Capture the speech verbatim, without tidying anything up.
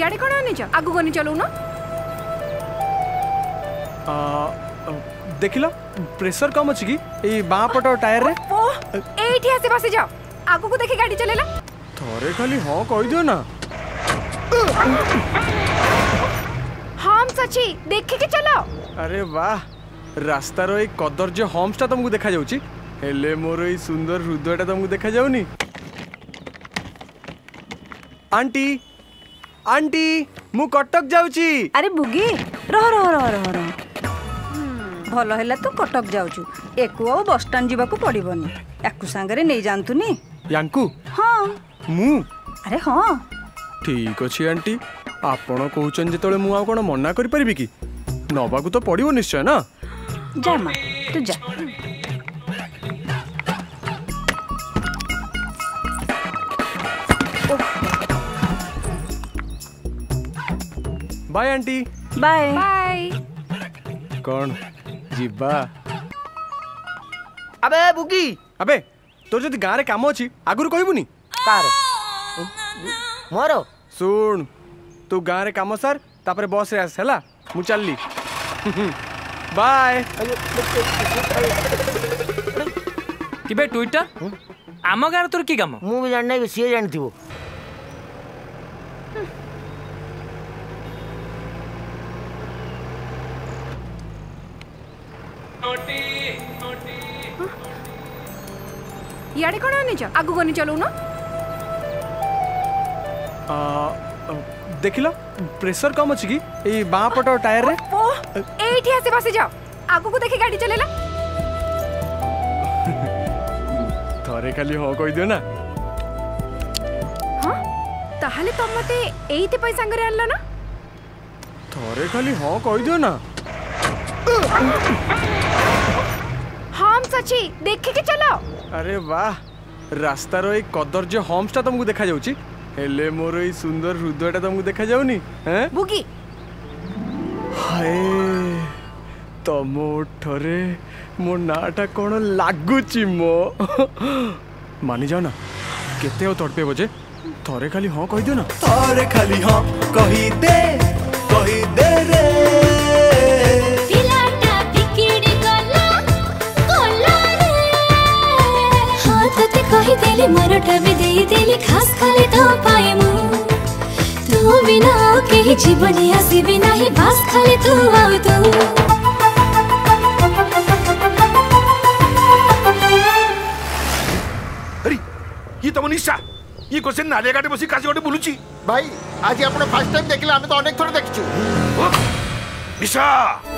याडे कोन आनी छ आगु कोनी चलौ न आ देखिलो प्रेशर कम अछि की ए बाँ पट टायर रे ओ एठी आसे बसे जाओ आगु को देखि गाड़ी चलेला थोरे खाली हां कहि दियो ना हम सची देखे के चलाओ। अरे वाह रास्ता रो एक कदर्य हम्स ता तुमको देखा जाउची हेले मोर ए सुंदर हृदयटा तुमको देखा जाउनी। आंटी आंटी मु कटक जाउची। अरे बुगी रह रह रह रह रह भल है तू कटक जाऊचु एकु आ बस स्टैंड जीवाकू पड़िबनी याकू सांगरे नहीं जानतुनी यांकू हाँ मु अरे हाँ ठीक अछि आंटी आपण कहउचन जेतले मु आ कोन मना करि परिबी की नबाकू तो पड़िबो निश्चय ना जा मां तू जा बाय आंटी बाय बाय कौन जीबा अबे बुगी अबे तोर जदी गारे काम अछि आगुर कहबुनी कार मोरो सुन तू गारे काम सर तापरे बस रे आस हला मु चलली बाय किबे ट्विटर आम गारे तोर की काम मु भी जाननै सी जानथिबो याडे कोन आनी छ आगु कोनी चलौ न आ देखिलो प्रेशर कम अछि की ए बाँ पट टायर रे ओ एठी आसे बसे जाओ आगु को देखि गाड़ी चलेला थोरे खाली हो कहि दियो ना हां ताहाले तुम मते एइते पैसा संगरे आनला ना थोरे खाली हो कहि दियो ना हम सची देखे के चलाओ। अरे वाह रास्ता रो एक कदर्य हम्स ता तुमको देखा जाउची हेले मोर ए सुंदर हृदयटा तुमको देखा जाउनी हैं बुगी हाय तम ओठरे मो नाटा कोन लागुची मो मानि जाओ ना केते ओ तड़पे बजे थोरे खाली हां कहि दियो ना थोरे खाली हां कहि दे कहि दे रे दिलाटा बिकिड़ी गला गला रे हां तते कहि देली मरटा भी देई देली खास खाली तो पाए मु तू बिना के जीवन आसी भी नहीं बस खाली तू आउ तू ये तो मनीषा ये क्वेश्चन नालिया गाड़ी बसी काजी गोटे बुलुची भाई आज आपण फर्स्ट टाइम देखला हमें तो अनेक थोड़े देखछु निशा